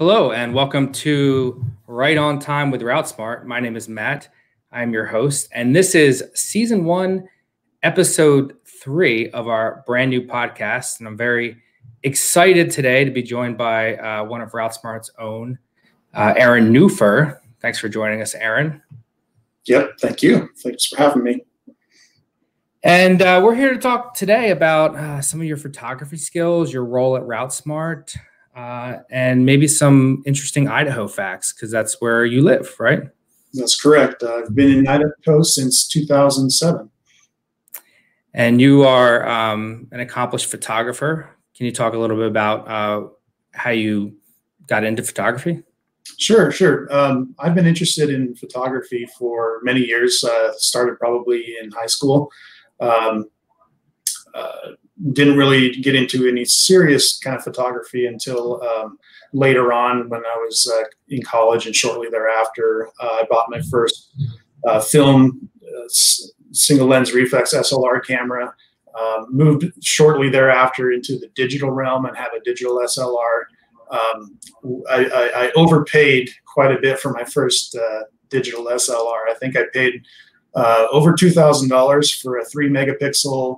Hello and welcome to Right on Time with RouteSmart. My name is Matt. I'm your host, and this is Season 1, Episode 3 of our brand new podcast. And I'm very excited today to be joined by one of RouteSmart's own, Aaron Nuffer. Thanks for joining us, Aaron. Yep, thank you. Thanks for having me. And we're here to talk today about some of your photography skills, your role at RouteSmart, and maybe some interesting Idaho facts, because that's where you live, right? That's correct. I've been in Idaho since 2007. And you are an accomplished photographer. Can you talk a little bit about how you got into photography? Sure. I've been interested in photography for many years. Started probably in high school. Didn't really get into any serious kind of photography until later on when I was in college, and shortly thereafter, I bought my first film single lens reflex SLR camera. Moved shortly thereafter into the digital realm and have a digital SLR. I overpaid quite a bit for my first digital SLR. I think I paid over $2,000 for a 3 megapixel,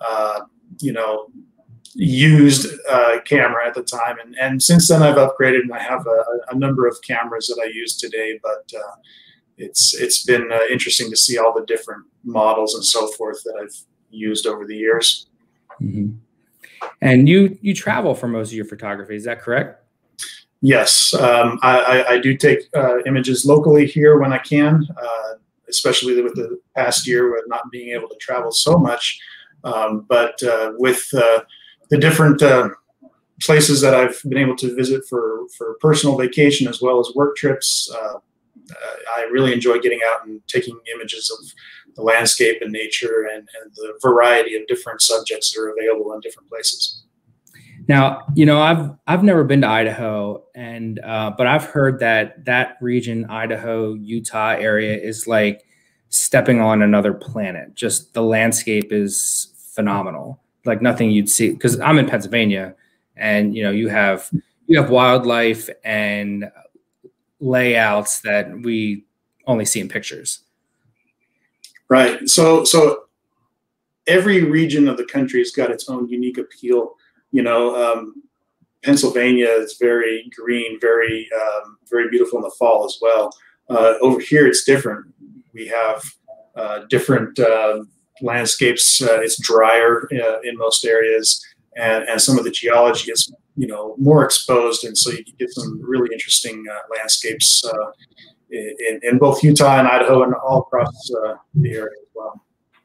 used camera at the time. And since then I've upgraded, and I have a number of cameras that I use today, but it's been interesting to see all the different models and so forth that I've used over the years. Mm-hmm. And you travel for most of your photography, is that correct? Yes, I do take images locally here when I can, especially with the past year with not being able to travel so much. But with the different places that I've been able to visit for personal vacation as well as work trips, I really enjoy getting out and taking images of the landscape and nature and the variety of different subjects that are available in different places. Now, I've never been to Idaho, and but I've heard that region, Idaho, Utah area, is like stepping on another planet. Just the landscape is phenomenal, like nothing you'd see. Because I'm in Pennsylvania, and you have wildlife and layouts that we only see in pictures. Right. So every region of the country has got its own unique appeal. Pennsylvania is very green, very beautiful in the fall as well. Over here, it's different. We have different landscapes. It's drier in most areas, and some of the geology is more exposed, and so you can get some really interesting landscapes in both Utah and Idaho and all across the area as well.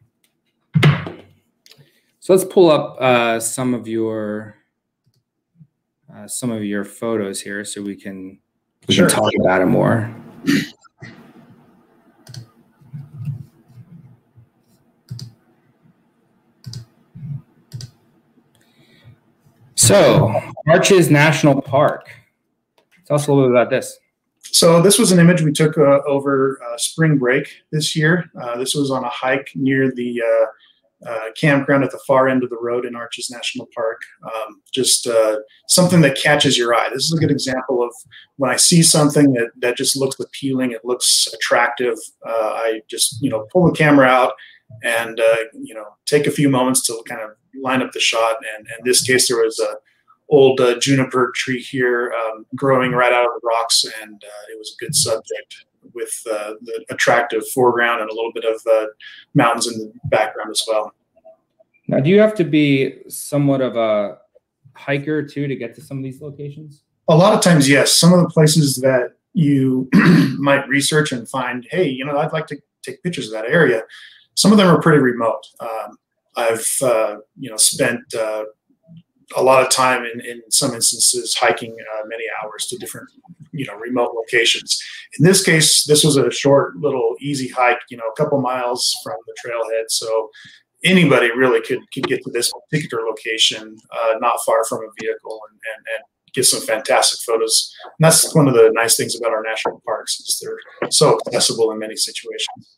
So let's pull up some of your photos here, so we can talk about it more. So, Arches National Park. Tell us a little bit about this. So this was an image we took over spring break this year. This was on a hike near the campground at the far end of the road in Arches National Park. Just something that catches your eye. This is a good example of when I see something that just looks appealing, it looks attractive. I just pull the camera out and take a few moments to kind of line up the shot. And in this case, there was a old juniper tree here growing right out of the rocks, and it was a good subject with the attractive foreground and a little bit of mountains in the background as well. Now, do you have to be somewhat of a hiker too to get to some of these locations? A lot of times, yes. Some of the places that you might research and find, hey, I'd like to take pictures of that area. Some of them are pretty remote. I've spent a lot of time in some instances hiking many hours to different remote locations. In this case, this was a short little easy hike, a couple miles from the trailhead, so anybody really could get to this particular location not far from a vehicle and get some fantastic photos. And that's one of the nice things about our national parks, is they're so accessible in many situations.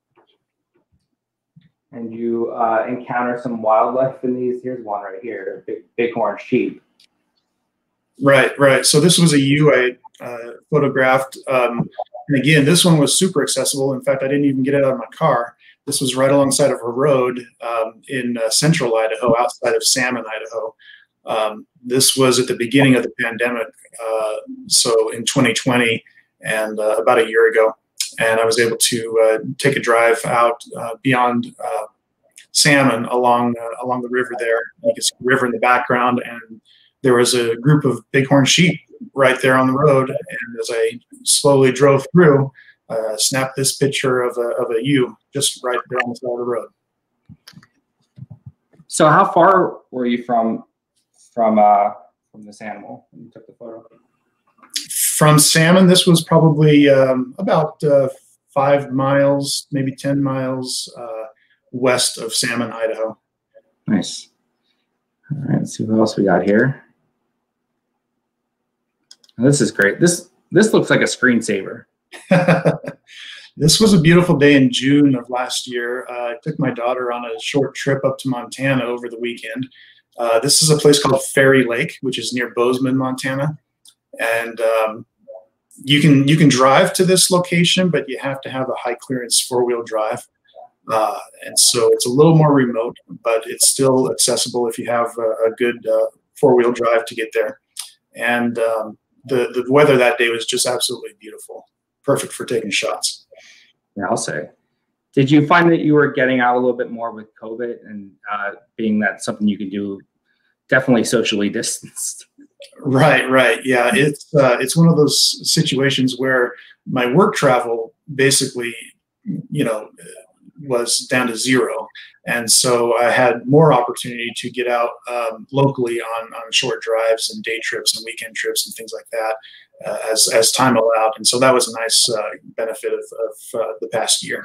And you encounter some wildlife in these. Here's one right here, big bighorn sheep. Right, right. So this was a ewe I photographed. And again, this one was super accessible. In fact, I didn't even get it out of my car. This was right alongside of a road in central Idaho, outside of Salmon, Idaho. This was at the beginning of the pandemic, so in 2020, and about a year ago. And I was able to take a drive out beyond Salmon along the river there. You can see the river in the background, and there was a group of bighorn sheep right there on the road. And as I slowly drove through, snapped this picture of a ewe just right there on the side of the road. So how far were you from this animal when you took the photo? From Salmon, this was probably about 5 miles, maybe 10 miles west of Salmon, Idaho. Nice. All right, let's see what else we got here. Oh, this is great. This looks like a screensaver. This was a beautiful day in June of last year. I took my daughter on a short trip up to Montana over the weekend. This is a place called Fairy Lake, which is near Bozeman, Montana. And you can drive to this location, but you have to have a high clearance 4-wheel drive. And so it's a little more remote, but it's still accessible if you have a good 4-wheel drive to get there. And the weather that day was just absolutely beautiful. Perfect for taking shots. Yeah, I'll say. Did you find that you were getting out a little bit more with COVID and being that something you can do definitely socially distanced? Right, right. Yeah, it's one of those situations where my work travel basically, was down to zero. And so I had more opportunity to get out locally on short drives and day trips and weekend trips and things like that as time allowed. And so that was a nice benefit of the past year.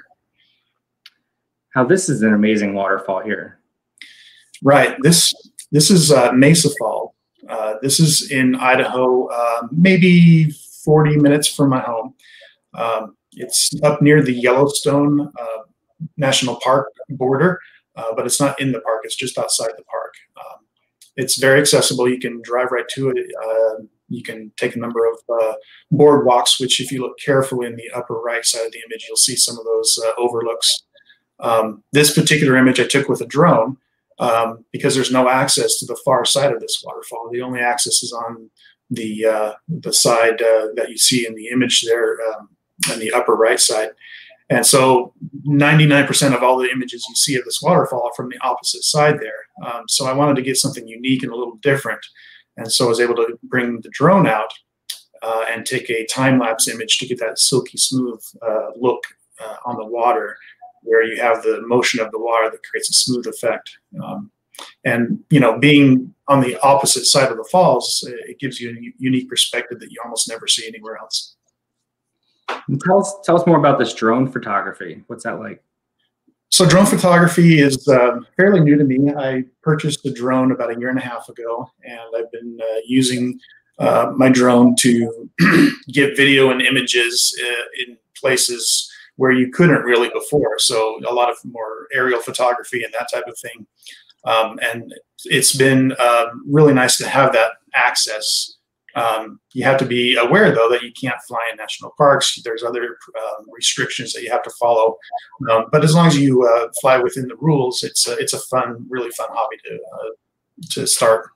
How this is an amazing waterfall here. Right. This is Mesa Fall. This is in Idaho, maybe 40 minutes from my home. It's up near the Yellowstone National Park border, but it's not in the park. It's just outside the park. It's very accessible. You can drive right to it. You can take a number of boardwalks, which if you look carefully in the upper right side of the image, you'll see some of those overlooks. This particular image I took with a drone because there's no access to the far side of this waterfall. The only access is on the side that you see in the image there on the upper right side. And so 99% of all the images you see of this waterfall are from the opposite side there. So I wanted to get something unique and a little different. And so I was able to bring the drone out and take a time-lapse image to get that silky smooth look on the water, where you have the motion of the water that creates a smooth effect. And, being on the opposite side of the falls, it gives you a unique perspective that you almost never see anywhere else. And tell us more about this drone photography. What's that like? So drone photography is fairly new to me. I purchased a drone about 1.5 years ago, and I've been using my drone to get video and images in places where you couldn't really before. So a lot of more aerial photography and that type of thing. And it's been really nice to have that access. You have to be aware, though, that you can't fly in national parks. There's other restrictions that you have to follow. But as long as you fly within the rules, it's a fun, really fun hobby to start.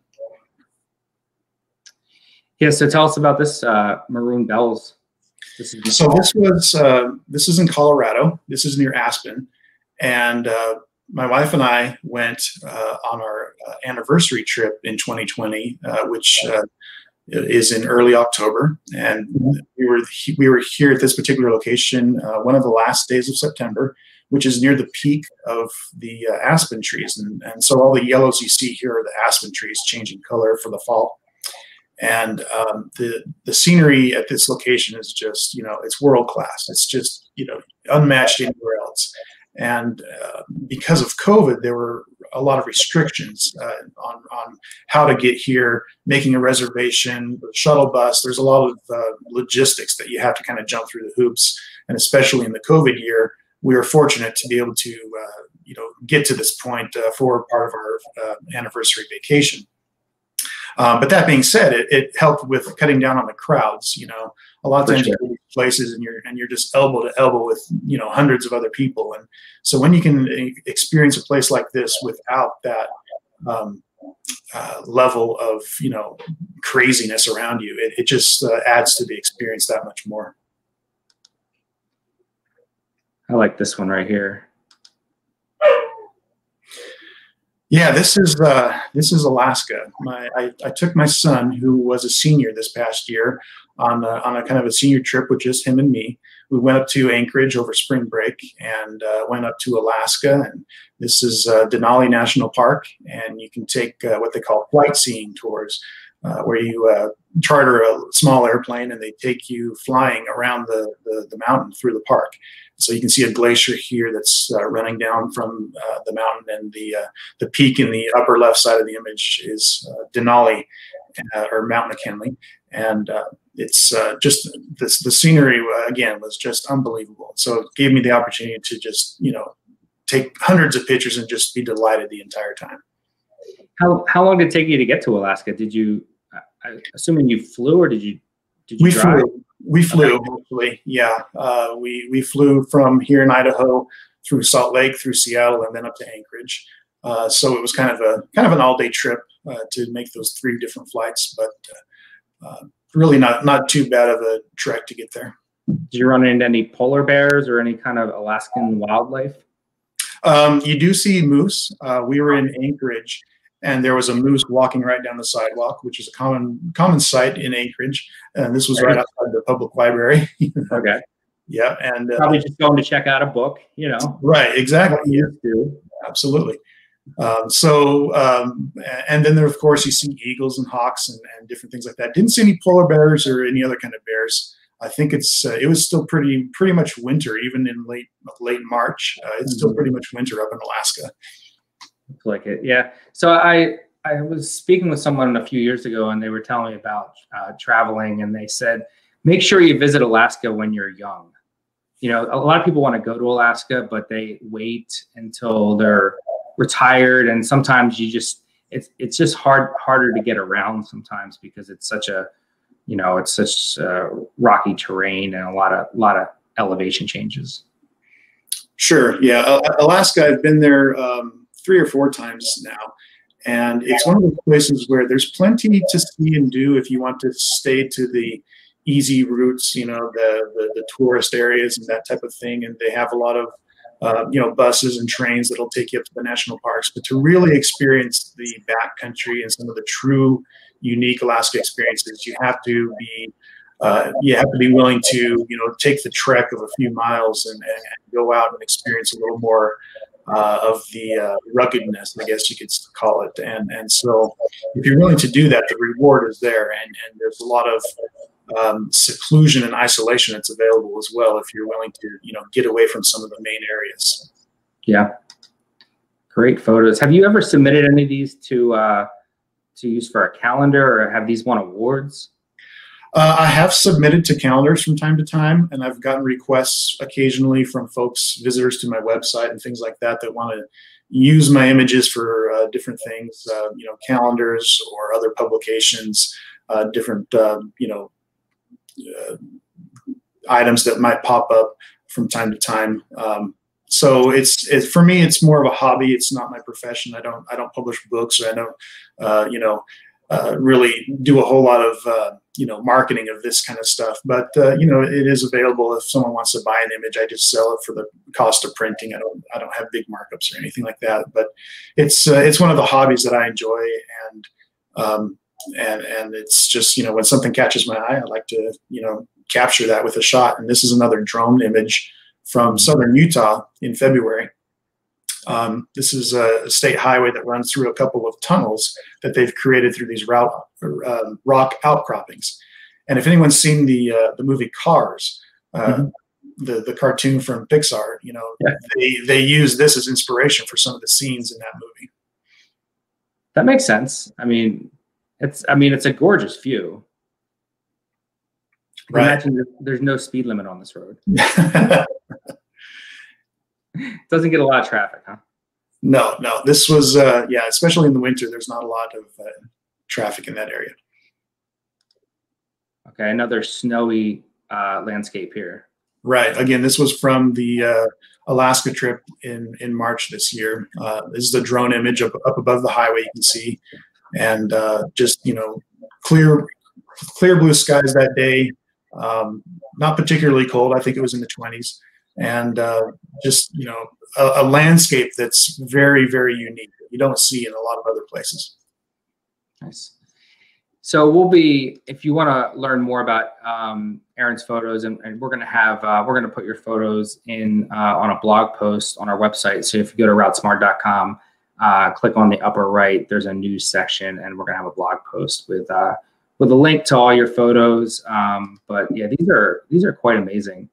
Yeah. So tell us about this maroon bells. This is in Colorado. This is near Aspen, and my wife and I went on our anniversary trip in 2020, which is in early October, and we were here at this particular location one of the last days of September, which is near the peak of the aspen trees, and so all the yellows you see here are the aspen trees changing color for the fall. And the scenery at this location is just, it's world class. It's just, unmatched anywhere else. And because of COVID, there were a lot of restrictions on how to get here, making a reservation, the shuttle bus. There's a lot of logistics that you have to kind of jump through the hoops. And especially in the COVID year, we were fortunate to be able to, get to this point for part of our anniversary vacation. But that being said, it helped with cutting down on the crowds. You know, a lot of times you go to places and you're just elbow to elbow with, you know, hundreds of other people. And so when you can experience a place like this without that level of, you know, craziness around you, it just adds to the experience that much more. I like this one right here. Yeah, this is Alaska. I took my son, who was a senior this past year, on a kind of a senior trip with just him and me. We went up to Anchorage over spring break and went up to Alaska. And this is Denali National Park, and you can take what they call flight seeing tours, where you charter a small airplane and they take you flying around the mountain through the park. So you can see a glacier here that's running down from the mountain, and the peak in the upper left side of the image is Denali, or Mount McKinley. And it's just the scenery, again, was just unbelievable. So it gave me the opportunity to just, you know, take hundreds of pictures and just be delighted the entire time. How long did it take you to get to Alaska? Did you, assuming you flew, or did you drive? We flew, hopefully. Yeah. We flew from here in Idaho through Salt Lake, through Seattle, and then up to Anchorage. So it was kind of an all-day trip to make those 3 different flights, but really not too bad of a trek to get there. Did you run into any polar bears or any kind of Alaskan wildlife? You do see moose. We were in Anchorage, and there was a moose walking right down the sidewalk, which is a common sight in Anchorage. And this was right outside the public library. Okay. Yeah, and probably just going to check out a book, you know. Right, exactly. Yeah. Absolutely. And then there, of course, you see eagles and hawks and different things like that. Didn't see any polar bears or any other kind of bears. I think it was still pretty much winter, even in late March. It's still pretty much winter up in Alaska. Like it, yeah. So I was speaking with someone a few years ago, and they were telling me about traveling, and they said, make sure you visit Alaska when you're young. You know, a lot of people want to go to Alaska, but they wait until they're retired, and sometimes it's just harder to get around sometimes because it's such a, you know, it's such rocky terrain and a lot of elevation changes. Sure. Yeah. Alaska, I've been there 3 or 4 times now. And it's one of those places where there's plenty to see and do if you want to stay to the easy routes, you know, the tourist areas and that type of thing. And they have a lot of, you know, buses and trains that'll take you up to the national parks. But to really experience the backcountry and some of the true unique Alaska experiences, you have to be willing to, you know, take the trek of a few miles and go out and experience a little more of the ruggedness, I guess you could call it. And so if you're willing to do that, the reward is there. And there's a lot of seclusion and isolation that's available as well if you're willing to, you know, get away from some of the main areas. Yeah. Great photos. Have you ever submitted any of these to use for a calendar, or have these won awards? I have submitted to calendars from time to time, and I've gotten requests occasionally from folks, visitors to my website and things like that, that want to use my images for different things, you know, calendars or other publications, different, you know, items that might pop up from time to time. So it's for me, it's more of a hobby. It's not my profession. I don't publish books, or I don't, you know, really do a whole lot of, you know, marketing of this kind of stuff. But, you know, it is available if someone wants to buy an image. I just sell it for the cost of printing. I don't have big markups or anything like that. But it's one of the hobbies that I enjoy, and it's just, you know, when something catches my eye, I like to, you know, capture that with a shot. And this is another drone image from southern Utah in February. This is a state highway that runs through a couple of tunnels that they've created through these rock outcroppings. And if anyone's seen the movie Cars, the cartoon from Pixar, you know, yeah, they use this as inspiration for some of the scenes in that movie. That makes sense. I mean, it's a gorgeous view. Right. Imagine there's no speed limit on this road. Doesn't get a lot of traffic, huh? No. This was, yeah, especially in the winter, there's not a lot of traffic in that area. Okay, another snowy landscape here. Right. Again, this was from the Alaska trip in March this year. This is the drone image up above the highway, you can see, and just, you know, clear blue skies that day. Not particularly cold. I think it was in the 20s, and just, you know, a landscape that's very, very unique that you don't see in a lot of other places. Nice. So we'll be, if you want to learn more about Aaron's photos, and we're going to put your photos in on a blog post on our website. So if you go to RouteSmart.com, click on the upper right, there's a news section, and we're going to have a blog post with a link to all your photos. But yeah, these are quite amazing.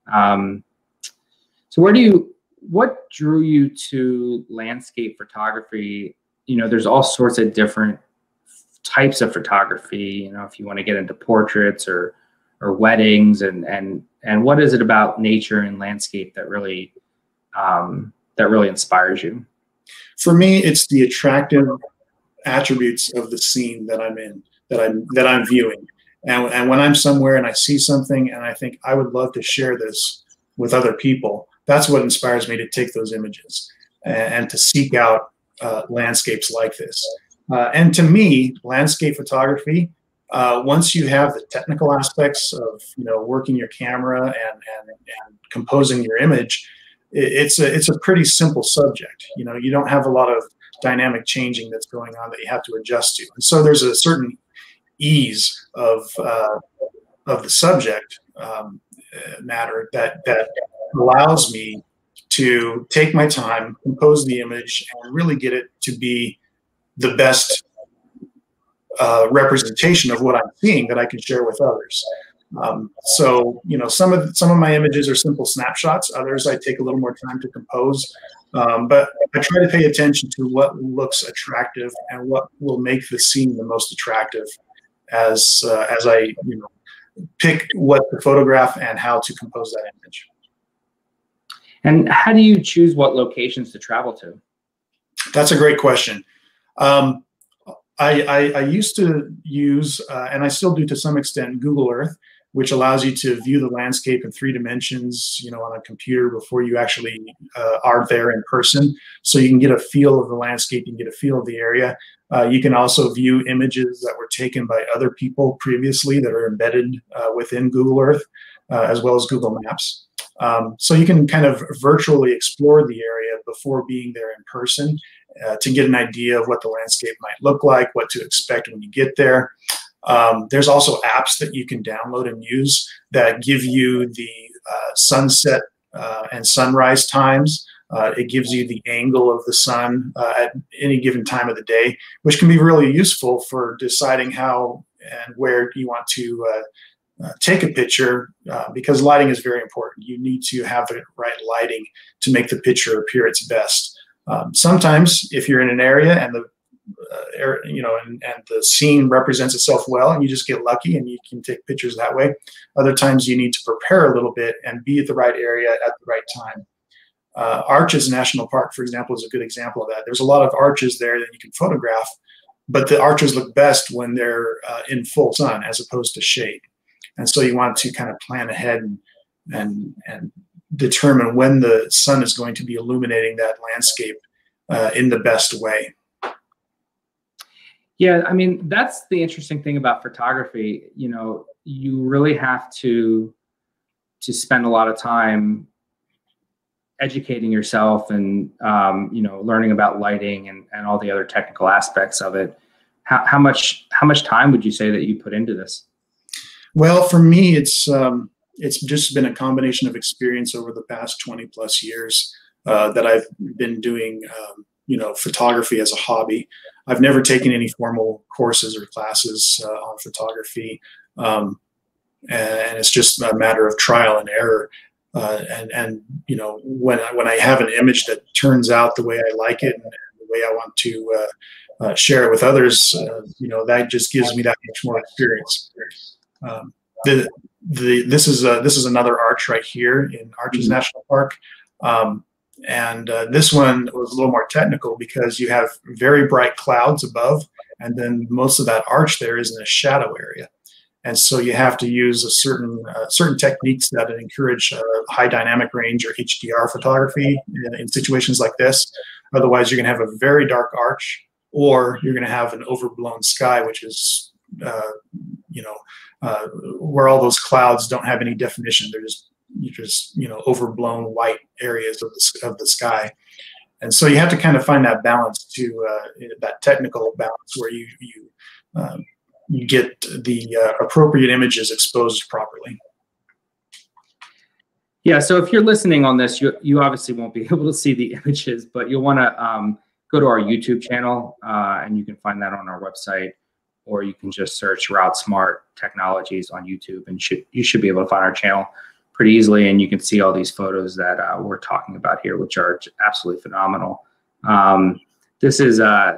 So what drew you to landscape photography? You know, there's all sorts of different types of photography, you know, if you want to get into portraits or weddings, and what is it about nature and landscape that really inspires you? For me, it's the attractive attributes of the scene that I'm in, that I'm viewing. And when I'm somewhere and I see something and I think I would love to share this with other people, that's what inspires me to take those images and to seek out landscapes like this. And to me, landscape photography, once you have the technical aspects of, you know, working your camera and composing your image, it's a pretty simple subject. You know, you don't have a lot of dynamic changing that's going on that you have to adjust to. And so there's a certain ease of the subject matter that allows me to take my time, compose the image, and really get it to be the best representation of what I'm seeing that I can share with others. So, you know, some of my images are simple snapshots. Others I take a little more time to compose. But I try to pay attention to what looks attractive and what will make the scene the most attractive as I, you know, pick what to photograph and how to compose that image. And how do you choose what locations to travel to? That's a great question. I used to use, and I still do to some extent, Google Earth, which allows you to view the landscape in 3 dimensions, you know, on a computer before you actually are there in person. So you can get a feel of the landscape, you can get a feel of the area. You can also view images that were taken by other people previously that are embedded within Google Earth, as well as Google Maps. So you can kind of virtually explore the area before being there in person to get an idea of what the landscape might look like, what to expect when you get there. There's also apps that you can download and use that give you the sunset and sunrise times. It gives you the angle of the sun at any given time of the day, which can be really useful for deciding how and where you want to take a picture, because lighting is very important. You need to have the right lighting to make the picture appear its best. Sometimes if you're in an area and the you know, and the scene represents itself well, and you just get lucky and you can take pictures that way. Other times you need to prepare a little bit and be at the right area at the right time. Arches National Park, for example, is a good example of that. There's a lot of arches there that you can photograph, but the arches look best when they're in full sun as opposed to shade. And so you want to kind of plan ahead and determine when the sun is going to be illuminating that landscape in the best way. Yeah, I mean, that's the interesting thing about photography. You know, you really have to spend a lot of time educating yourself and, you know, learning about lighting and all the other technical aspects of it. How much time would you say that you put into this? Well, for me, it's just been a combination of experience over the past 20 plus years that I've been doing, you know, photography as a hobby. I've never taken any formal courses or classes on photography, and it's just a matter of trial and error. And you know, when I have an image that turns out the way I like it and the way I want to share it with others, you know, that just gives me that much more experience. This is another arch right here in Arches National Park. And this one was a little more technical because you have very bright clouds above, and then most of that arch there is in a shadow area. And so you have to use a certain techniques that encourage high dynamic range or HDR photography in situations like this. Otherwise, you're going to have a very dark arch, or you're going to have an overblown sky, which is where all those clouds don't have any definition. They're just overblown white areas of the sky. And so you have to kind of find that balance to that technical balance where you get the appropriate images exposed properly. Yeah, so if you're listening on this, you obviously won't be able to see the images, but you'll want to go to our YouTube channel, and you can find that on our website, or you can just search RouteSmart Technologies on YouTube, and you should be able to find our channel pretty easily, and you can see all these photos that we're talking about here, which are absolutely phenomenal. This is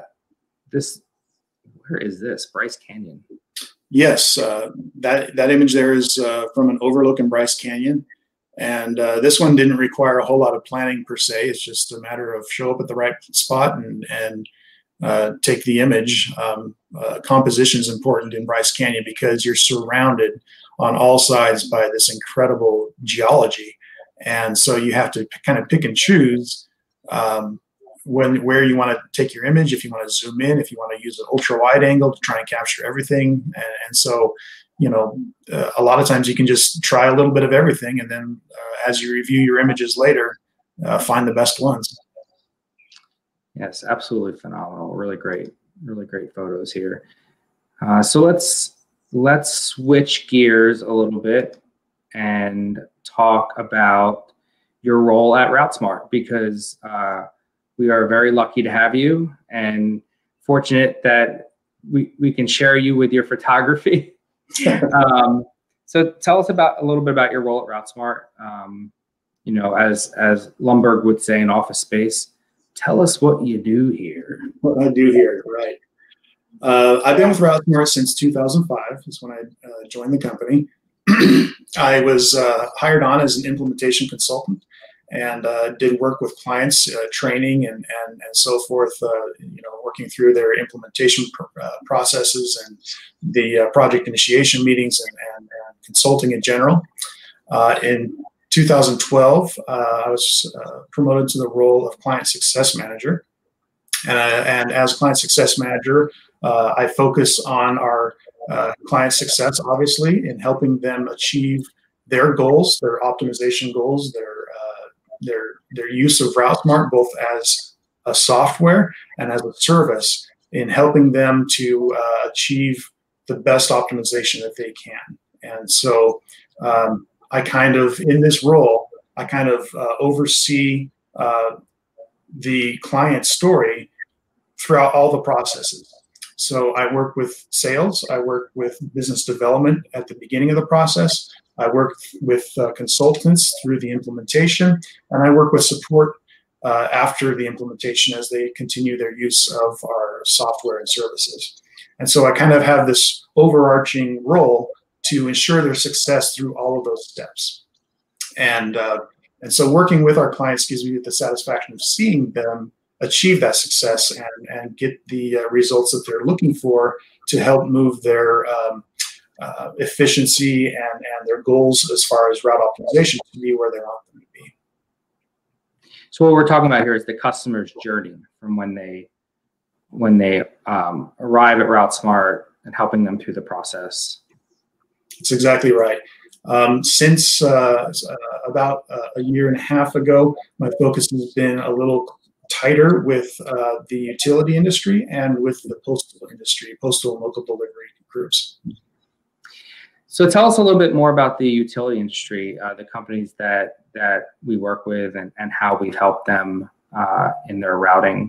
where is this? Bryce Canyon. Yes, that image there is from an overlook in Bryce Canyon. And this one didn't require a whole lot of planning per se. It's just a matter of show up at the right spot and take the image. Composition is important in Bryce Canyon because you're surrounded on all sides by this incredible geology. And so you have to kind of pick and choose where you want to take your image, if you want to zoom in, if you want to use an ultra wide angle to try and capture everything. And so, a lot of times you can just try a little bit of everything, and then as you review your images later, find the best ones. Yes, absolutely phenomenal. Really great photos here. So let's switch gears a little bit and talk about your role at RouteSmart, because we are very lucky to have you and fortunate that we can share you with your photography. So tell us a little bit about your role at RouteSmart. As Lumberg would say in Office Space, tell us what you do here. What I do here, right? I've been with RouteSmart since 2005. Is when I joined the company. I was hired on as an implementation consultant and did work with clients, training and so forth, working through their implementation processes and the project initiation meetings and consulting in general. In 2012, I was promoted to the role of client success manager. And as client success manager, I focus on our client success, obviously, in helping them achieve their goals, their optimization goals, their use of RouteSmart, both as a software and as a service, in helping them to achieve the best optimization that they can. And so I kind of, in this role, I kind of oversee the client story throughout all the processes. So I work with sales, I work with business development at the beginning of the process, I work with consultants through the implementation, and I work with support after the implementation as they continue their use of our software and services. And so I kind of have this overarching role to ensure their success through all of those steps. And so working with our clients gives me the satisfaction of seeing them achieve that success and get the results that they're looking for to help move their efficiency and their goals as far as route optimization to be where they want them to be. So what we're talking about here is the customer's journey from when they arrive at RouteSmart and helping them through the process. That's exactly right. Since about a year and a half ago, my focus has been a little tighter with the utility industry and with the postal industry, postal and local delivery groups. So tell us a little bit more about the utility industry, the companies that we work with, and how we help them in their routing.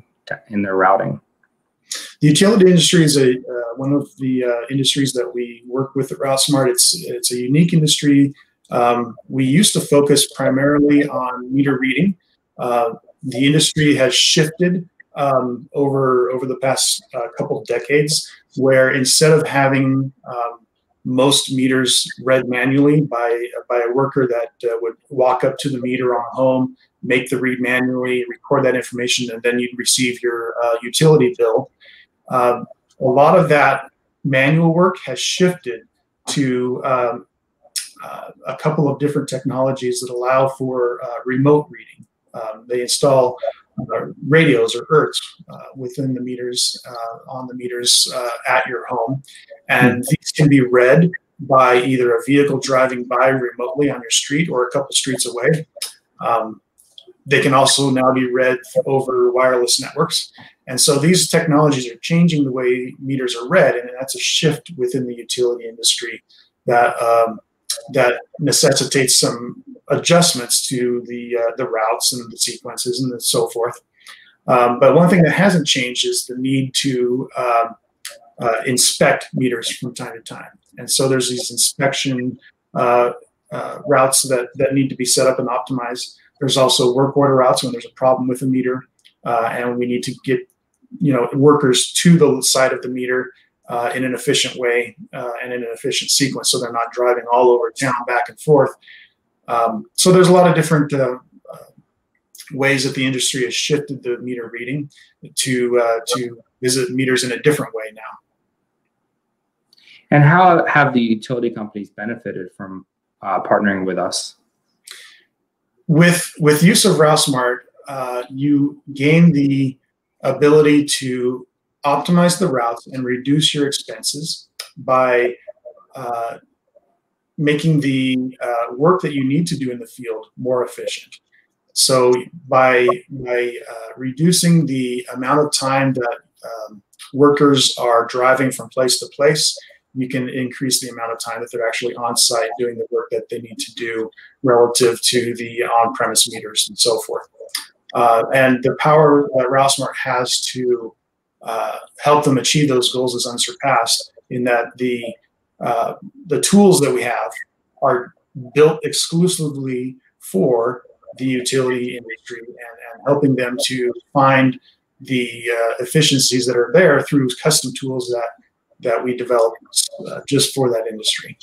The utility industry is one of the industries that we work with at RouteSmart. It's a unique industry. We used to focus primarily on meter reading. The industry has shifted over the past couple of decades, where instead of having most meters read manually by a worker that would walk up to the meter on home, make the read manually, record that information, and then you'd receive your utility bill. A lot of that manual work has shifted to a couple of different technologies that allow for remote reading. They install radios or ERTs within the meters, on the meters at your home. And these can be read by either a vehicle driving by remotely on your street or a couple streets away. They can also now be read over wireless networks. And so these technologies are changing the way meters are read, and that's a shift within the utility industry that that necessitates some adjustments to the routes and the sequences and so forth. But one thing that hasn't changed is the need to inspect meters from time to time. And so there's these inspection routes that need to be set up and optimized. There's also work order routes when there's a problem with a meter, and we need to get workers to the side of the meter in an efficient way and in an efficient sequence, so they're not driving all over town back and forth. So there's a lot of different ways that the industry has shifted the meter reading to visit meters in a different way now. And how have the utility companies benefited from partnering with us? With use of RouteSmart, you gain the ability to optimize the routes and reduce your expenses by making the work that you need to do in the field more efficient. So by reducing the amount of time that workers are driving from place to place, you can increase the amount of time that they're actually on site doing the work that they need to do relative to the on-premise meters and so forth. And the power that RouteSmart has to help them achieve those goals is unsurpassed, in that the tools that we have are built exclusively for the utility industry and helping them to find the efficiencies that are there through custom tools that we develop just for that industry.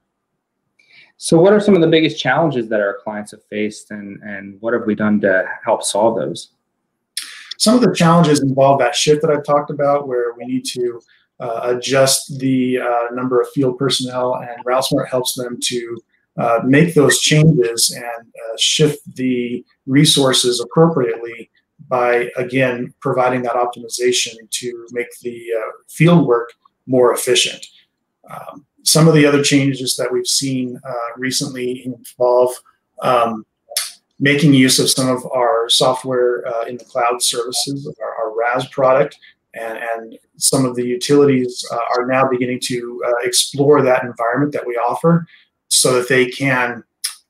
So what are some of the biggest challenges that our clients have faced, and what have we done to help solve those? Some of the challenges involve that shift that I've talked about, where we need to adjust the number of field personnel, and RouteSmart helps them to make those changes and shift the resources appropriately by, again, providing that optimization to make the field work more efficient. Some of the other changes that we've seen recently involve making use of some of our software in the cloud services, our RAS product, and some of the utilities are now beginning to explore that environment that we offer, so that they can,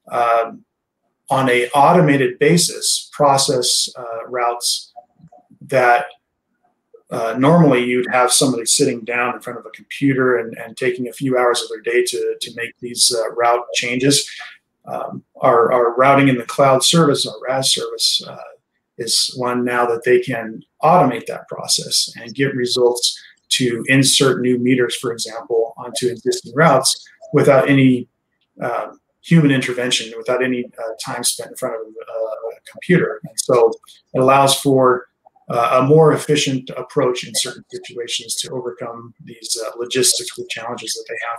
on an automated basis, process routes that normally you'd have somebody sitting down in front of a computer and taking a few hours of their day to make these route changes. Our routing in the cloud service, our RAS service, is one now that they can automate that process and get results to insert new meters, for example, onto existing routes without any human intervention, without any time spent in front of a computer. And so it allows for a more efficient approach in certain situations to overcome these logistical challenges that they have.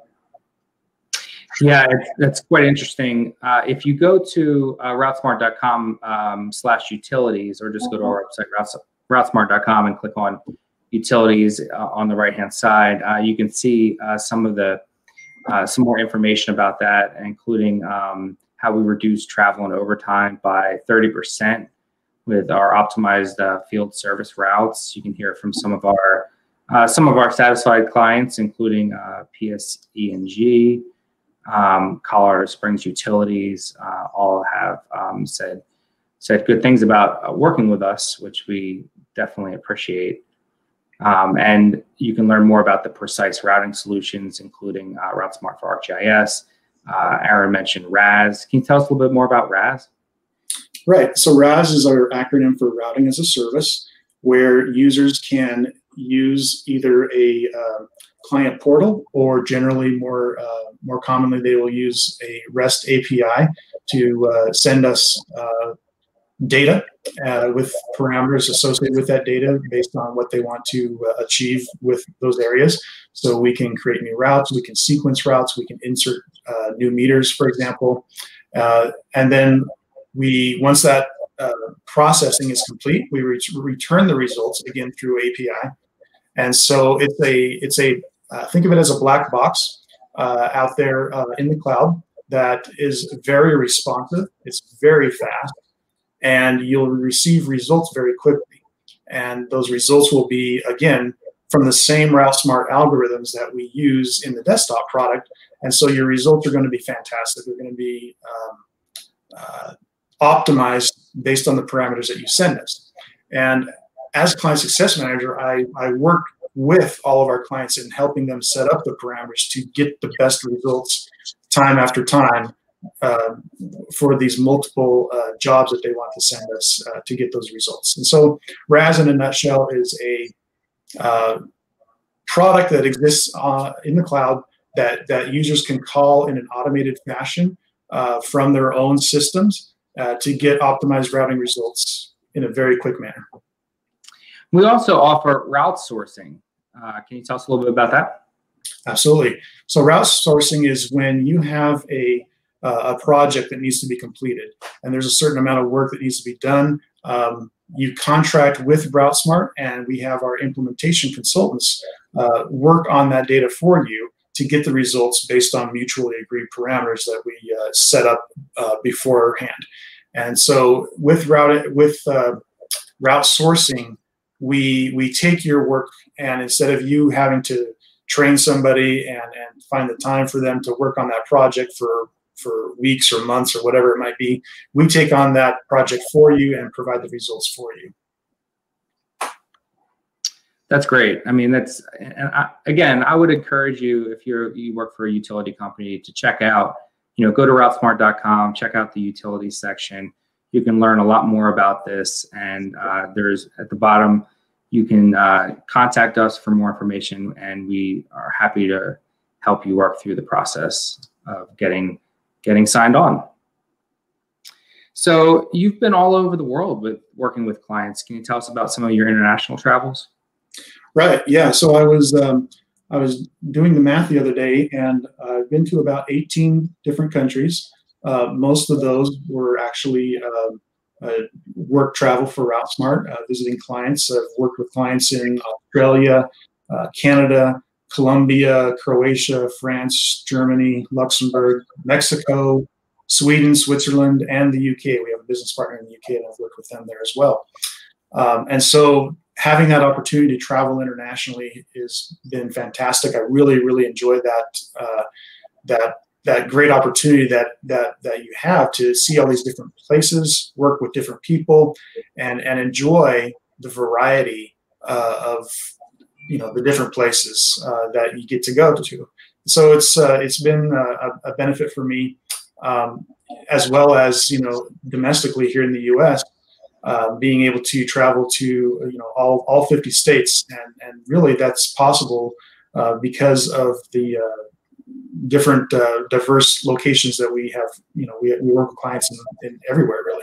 Yeah, that's quite interesting. If you go to routesmart.com/utilities, or just go to our website, routesmart.com, and click on utilities on the right-hand side, you can see some more information about that, including how we reduce travel and overtime by 30% with our optimized field service routes. You can hear from some of our satisfied clients, including PSE&G, Colorado Springs Utilities. All have said good things about working with us, which we definitely appreciate. And you can learn more about the precise routing solutions, including RouteSmart for ArcGIS. Aaron mentioned RAS. Can you tell us a little bit more about RAS? Right. So RAS is our acronym for Routing as a Service, where users can use either a client portal, or generally more commonly they will use a REST API to send us data with parameters associated with that data based on what they want to achieve with those areas. So we can create new routes, we can sequence routes, we can insert new meters, for example. And then once that processing is complete, we return the results again through API. And so it's a think of it as a black box out there in the cloud that is very responsive. It's very fast, and you'll receive results very quickly. And those results will be, again, from the same RouteSmart algorithms that we use in the desktop product. And so your results are going to be fantastic. They're going to be optimized based on the parameters that you send us. And as client success manager, I work with all of our clients in helping them set up the parameters to get the best results time after time for these multiple jobs that they want to send us to get those results. And so RAS in a nutshell is a product that exists in the cloud that users can call in an automated fashion from their own systems to get optimized routing results in a very quick manner. We also offer route sourcing. Can you tell us a little bit about that? Absolutely. So route sourcing is when you have a project that needs to be completed, and there's a certain amount of work that needs to be done. You contract with RouteSmart, and we have our implementation consultants work on that data for you to get the results based on mutually agreed parameters that we set up beforehand. And so with route sourcing, we take your work, and instead of you having to train somebody and find the time for them to work on that project for weeks or months or whatever it might be, we take on that project for you and provide the results for you. That's great. I mean, again, I would encourage you, if you work for a utility company, to check out, go to routesmart.com, check out the utilities section. You can learn a lot more about this, and there's at the bottom, you can contact us for more information, and we are happy to help you work through the process of getting signed on. So you've been all over the world working with clients. Can you tell us about some of your international travels? Right. Yeah. So I was doing the math the other day, and I've been to about 18 different countries. Most of those were actually work travel for RouteSmart, visiting clients. I've worked with clients in Australia, Canada, Colombia, Croatia, France, Germany, Luxembourg, Mexico, Sweden, Switzerland, and the UK. We have a business partner in the UK, and I've worked with them there as well. And so having that opportunity to travel internationally has been fantastic. I really, really enjoy that great opportunity that you have to see all these different places, work with different people, and enjoy the variety of the different places that you get to go to. So it's been a benefit for me, as well as domestically here in the U.S. Being able to travel to all 50 states, and really that's possible because of the different diverse locations that we have. We work with clients in everywhere, really.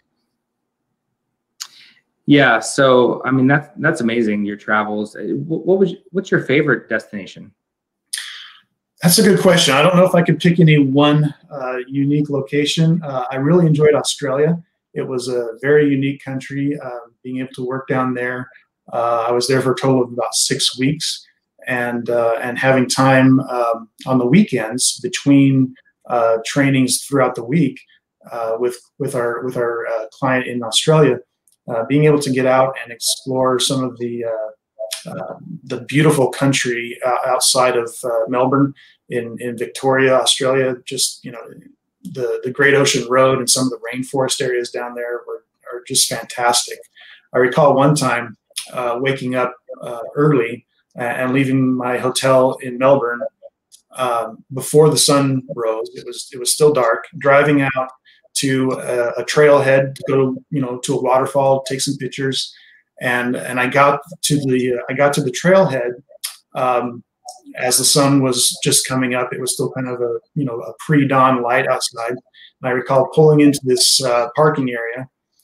Yeah. So I mean, that's amazing, your travels. What's your favorite destination? That's a good question. I don't know if I could pick any one unique location. I really enjoyed Australia. It was a very unique country. Being able to work down there, I was there for a total of about 6 weeks, and having time on the weekends between trainings throughout the week with our client in Australia, being able to get out and explore some of the beautiful country outside of Melbourne in Victoria, Australia. Just the Great Ocean Road and some of the rainforest areas down there are just fantastic. I recall one time waking up early and leaving my hotel in Melbourne before the sun rose. It was still dark. Driving out to a trailhead to go to a waterfall, take some pictures, and I got to the trailhead as the sun was just coming up. It was still kind of a pre-dawn light outside. And I recall pulling into this parking area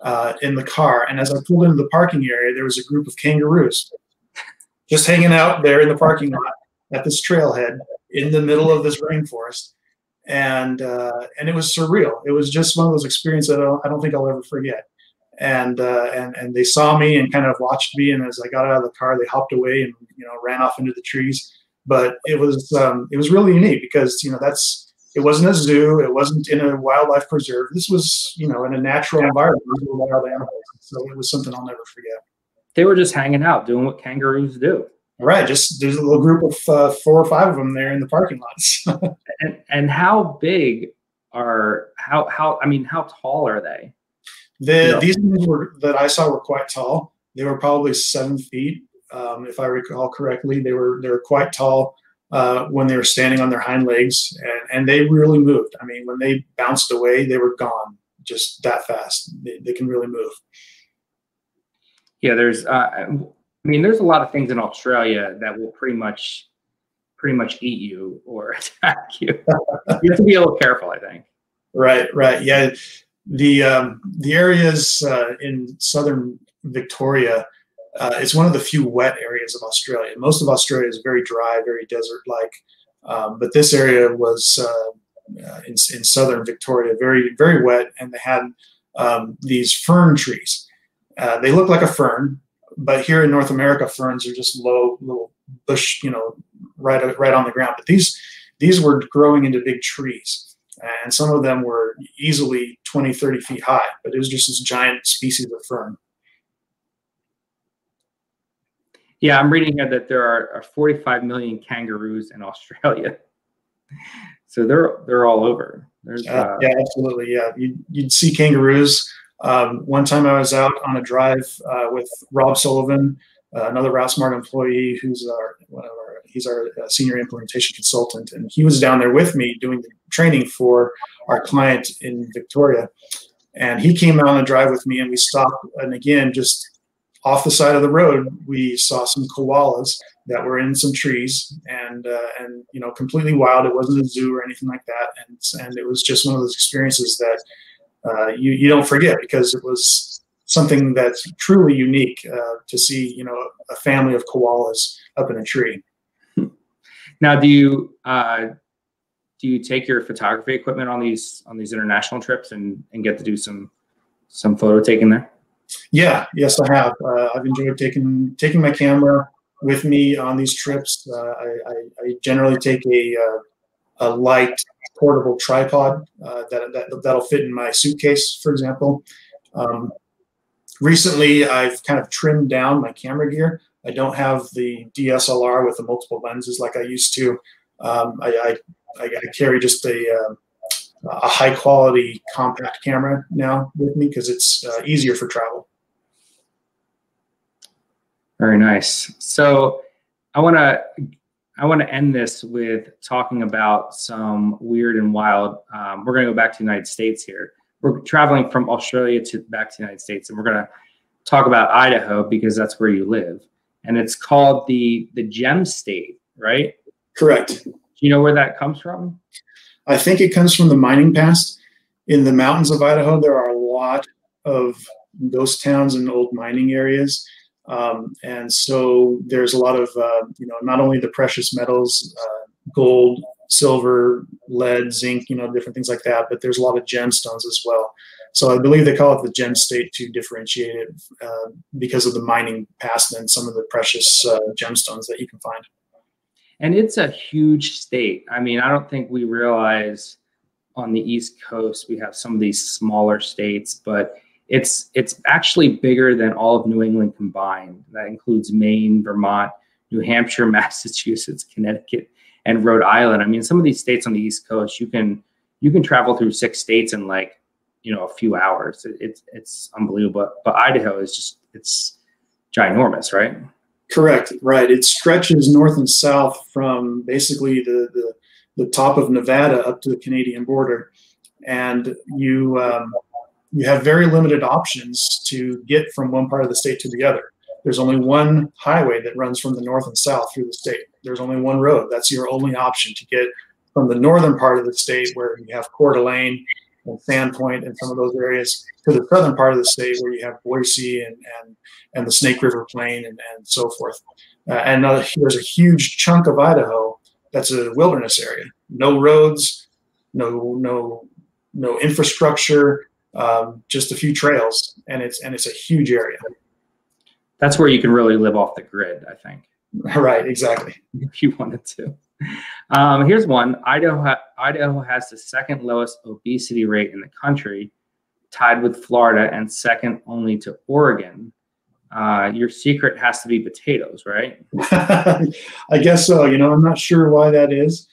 in the car. And as I pulled into the parking area, there was a group of kangaroos just hanging out there in the parking lot at this trailhead in the middle of this rainforest. And it was surreal. It was just one of those experiences that I don't think I'll ever forget. And they saw me and kind of watched me. And as I got out of the car, they hopped away and ran off into the trees. But it was really unique because it wasn't a zoo, it wasn't in a wildlife preserve. This was in a natural environment with wild animals. So it was something I'll never forget. They were just hanging out, doing what kangaroos do. Right, just there's a little group of 4 or 5 of them there in the parking lots. and how big are how tall are they? These ones that I saw were quite tall. They were probably 7 feet, if I recall correctly. They were quite tall when they were standing on their hind legs, and they really moved. I mean, when they bounced away, they were gone just that fast. They can really move. Yeah, there's a lot of things in Australia that will pretty much eat you or attack you. You have to be a little careful, I think. Right. Yeah. The areas in southern Victoria, it's one of the few wet areas of Australia. Most of Australia is very dry, very desert-like, but this area was in southern Victoria, very, very wet, and they had these fern trees. They look like a fern, but here in North America, ferns are just low little bush, right on the ground. But these were growing into big trees, and some of them were easily 20, 30 feet high. But it was just this giant species of fern. Yeah, I'm reading here that there are 45 million kangaroos in Australia, so they're all over. Yeah, absolutely. Yeah, you'd see kangaroos. One time I was out on a drive with Rob Sullivan, another RouteSmart employee he's our senior implementation consultant, and he was down there with me doing the training for our client in Victoria. And he came out on a drive with me, and we stopped, and again, just off the side of the road, we saw some koalas that were in some trees, and completely wild. It wasn't a zoo or anything like that, and it was just one of those experiences that you don't forget, because it was something that's truly unique to see, a family of koalas up in a tree. Now, do you take your photography equipment on these international trips and get to do some photo taking there? Yeah, yes, I have. I've enjoyed taking my camera with me on these trips. I generally take a light portable tripod that'll fit in my suitcase, for example. Recently, I've kind of trimmed down my camera gear. I don't have the DSLR with the multiple lenses like I used to. I carry just a high quality compact camera now with me because it's easier for travel. Very nice. So I want to end this with talking about some weird and wild. We're going to go back to the United States here. We're traveling from Australia back to the United States, and we're going to talk about Idaho because that's where you live. And it's called the Gem State, right? Correct. Do you know where that comes from? I think it comes from the mining past. In the mountains of Idaho, there are a lot of ghost towns and old mining areas. And so there's a lot of, not only the precious metals, gold, silver, lead, zinc, different things like that, but there's a lot of gemstones as well. So I believe they call it the Gem State to differentiate it because of the mining past and some of the precious gemstones that you can find. And it's a huge state. I mean, I don't think we realize on the East Coast we have some of these smaller states, but it's actually bigger than all of New England combined. That includes Maine, Vermont, New Hampshire, Massachusetts, Connecticut, and Rhode Island. I mean, some of these states on the East Coast, you can travel through 6 states in like, a few hours. It's unbelievable. But Idaho is it's ginormous, right? Correct. Right. It stretches north and south from basically the top of Nevada up to the Canadian border, and you have very limited options to get from one part of the state to the other. There's only one highway that runs from the north and south through the state. There's only one road. That's your only option to get from the northern part of the state, where you have Coeur d'Alene and Sandpoint and some of those areas to the southern part of the state where you have Boise and the Snake River Plain and so forth. And there's a huge chunk of Idaho that's a wilderness area. No roads, no infrastructure, just a few trails, and it's a huge area. That's where you can really live off the grid, I think. Right, exactly. If you wanted to. Here's one. Idaho has the second lowest obesity rate in the country, tied with Florida and second only to Oregon. Your secret has to be potatoes, right? I guess so. I'm not sure why that is.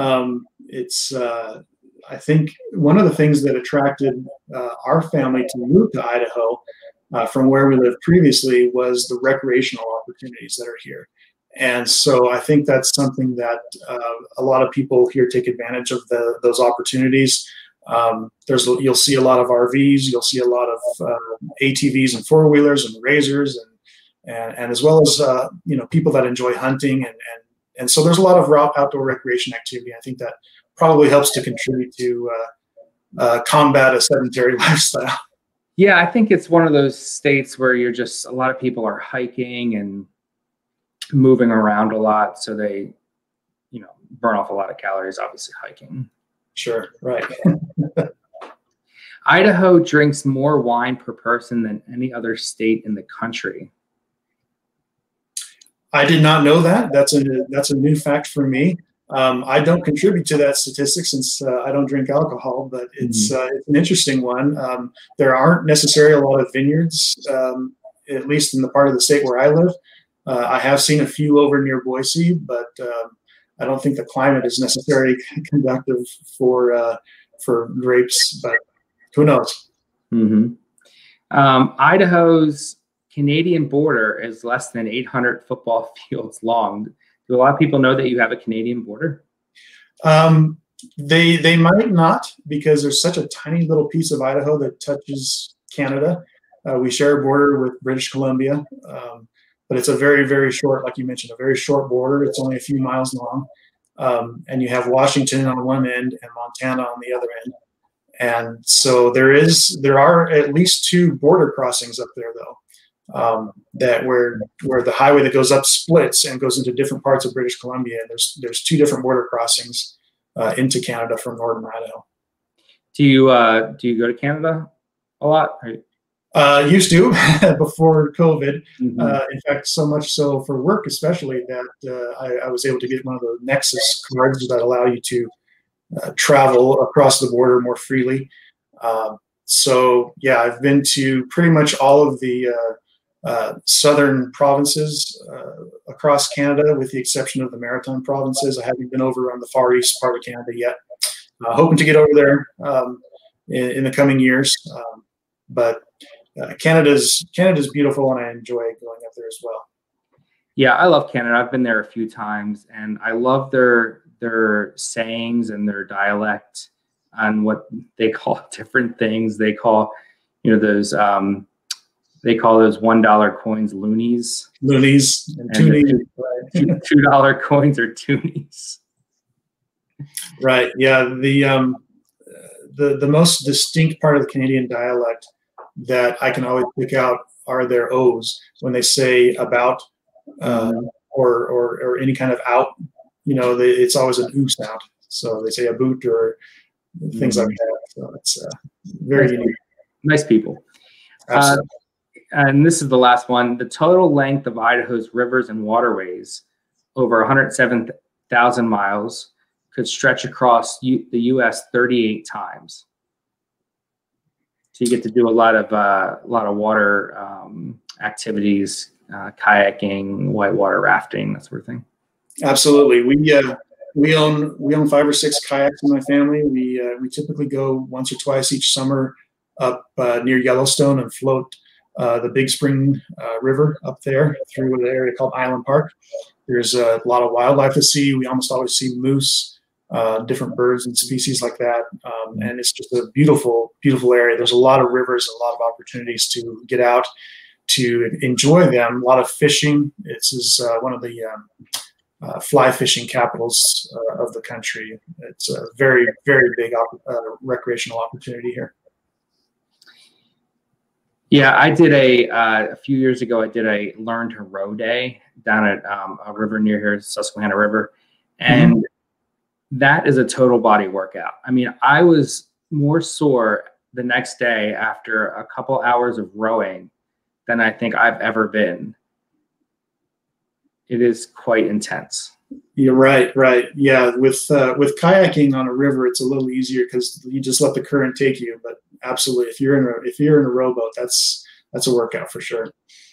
I think one of the things that attracted our family to move to Idaho from where we lived previously was the recreational opportunities that are here. And so I think that's something that a lot of people here take advantage of those opportunities. You'll see a lot of RVs, you'll see a lot of ATVs and four-wheelers and razors and as well as people that enjoy hunting and so there's a lot of outdoor recreation activity. I think that probably helps to contribute to combat a sedentary lifestyle. Yeah, I think it's one of those states where a lot of people are hiking and moving around a lot, so they burn off a lot of calories, obviously hiking. Sure, right. Idaho drinks more wine per person than any other state in the country. I did not know that. That's a new fact for me. I don't contribute to that statistic since I don't drink alcohol, but it's an interesting one. There aren't necessarily a lot of vineyards, at least in the part of the state where I live. I have seen a few over near Boise, but I don't think the climate is necessarily conducive for grapes, but who knows? Idaho's Canadian border is less than 800 football fields long. Do a lot of people know that you have a Canadian border? They might not, because there's such a tiny little piece of Idaho that touches Canada. We share a border with British Columbia, but it's a very, very short, like you mentioned, a very short border. It's only a few miles long. And you have Washington on one end and Montana on the other end. And so there are at least 2 border crossings up there, though. That where the highway that goes up splits and goes into different parts of British Columbia. There's 2 different border crossings into Canada from northern Idaho. Do you go to Canada a lot? Used to before COVID. In fact, so much so for work, especially that I was able to get one of the Nexus cards that allow you to travel across the border more freely. So yeah, I've been to pretty much all of the southern provinces across Canada, with the exception of the maritime provinces. I haven't been over on the far east part of Canada yet. Hoping to get over there in the coming years. But Canada's beautiful, and I enjoy going up there as well. Yeah, I love Canada. I've been there a few times, and I love their sayings and their dialect on what they call different things. They call those $1 coins loonies. Loonies and toonies. $2 coins are toonies. Right. Yeah. The most distinct part of the Canadian dialect that I can always pick out are their O's when they say about or any kind of out. It's always an oo sound. So they say a boot or things like that. So it's very unique. Nice people. Absolutely. And this is the last one. The total length of Idaho's rivers and waterways, over 107,000 miles, could stretch across the U.S. 38 times. So you get to do a lot of water activities, kayaking, whitewater rafting, that sort of thing. Absolutely. We own 5 or 6 kayaks in my family. We typically go once or twice each summer up near Yellowstone and float the Big Spring River up there through an area called Island Park. There's a lot of wildlife to see. We almost always see moose, different birds and species like that. And it's just a beautiful, beautiful area. There's a lot of rivers, a lot of opportunities to get out to enjoy them. A lot of fishing. This is one of the fly fishing capitals of the country. It's a very, very big recreational opportunity here. Yeah, I did a few years ago, I did a learn to row day down at a river near here, Susquehanna River. And that is a total body workout. I mean, I was more sore the next day after a couple hours of rowing than I think I've ever been. It is quite intense. You're right, right. Yeah, with kayaking on a river, it's a little easier because you just let the current take you. But absolutely, if you're in a rowboat, that's a workout for sure.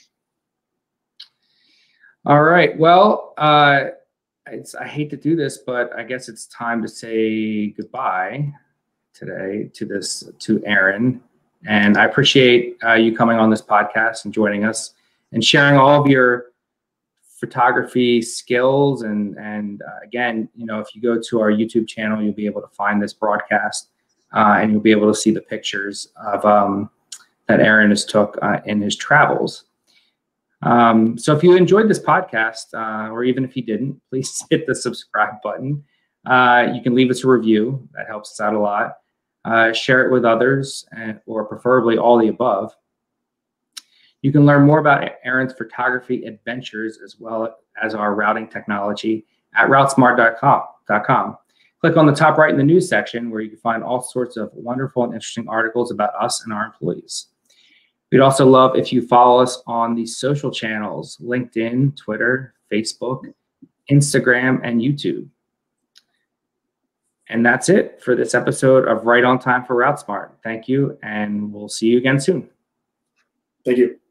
All right. Well, I hate to do this, but I guess it's time to say goodbye today to Aaron. And I appreciate you coming on this podcast and joining us and sharing all of your photography skills. And again, you know, if you go to our YouTube channel, you'll be able to find this broadcast and you'll be able to see the pictures of that Aaron has took in his travels. So if you enjoyed this podcast, or even if you didn't, please hit the subscribe button. You can leave us a review. That helps us out a lot. Share it with others, or preferably all the above. You can learn more about Aaron's photography adventures as well as our routing technology at RouteSmart.com. Click on the top right in the news section where you can find all sorts of wonderful and interesting articles about us and our employees. We'd also love if you follow us on the social channels, LinkedIn, Twitter, Facebook, Instagram, and YouTube. And that's it for this episode of Right on Time for RouteSmart. Thank you, and we'll see you again soon. Thank you.